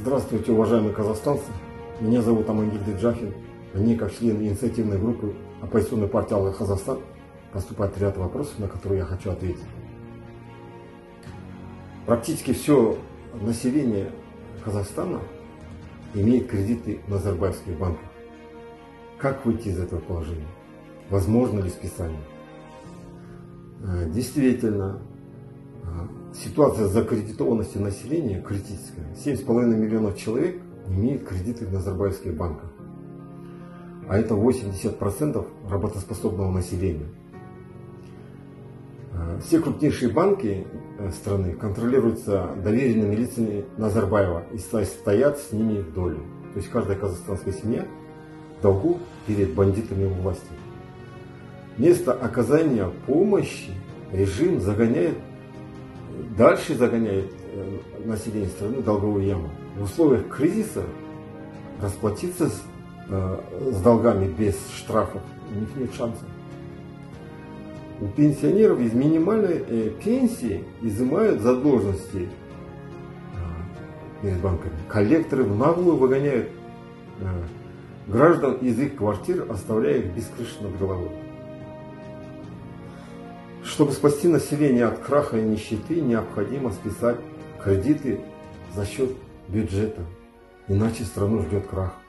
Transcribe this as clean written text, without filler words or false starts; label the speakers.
Speaker 1: Здравствуйте, уважаемые казахстанцы. Меня зовут Амангельды Джахин. Мне, как член инициативной группы оппозиционной партии «Алга Казахстан», поступает ряд вопросов, на которые я хочу ответить. Практически все население Казахстана имеет кредиты в назарбаевских банках. Как выйти из этого положения? Возможно ли списание? Действительно, ситуация с закредитованностью населения критическая. 7,5 миллионов человек имеют кредиты в назарбаевских банках. А это 80% работоспособного населения. Все крупнейшие банки страны контролируются доверенными лицами Назарбаева и стоят с ними в долю. То есть каждая казахстанская семья в долгу перед бандитами у власти. Вместо оказания помощи режим дальше загоняет население страны в долговую яму. В условиях кризиса расплатиться с долгами без штрафов у них нет шансов. У пенсионеров из минимальной пенсии изымают задолженности перед банками. Коллекторы в наглую выгоняют граждан из их квартир, оставляя их без крыши над головой. Чтобы спасти население от краха и нищеты, необходимо списать кредиты за счет бюджета, иначе страну ждет крах.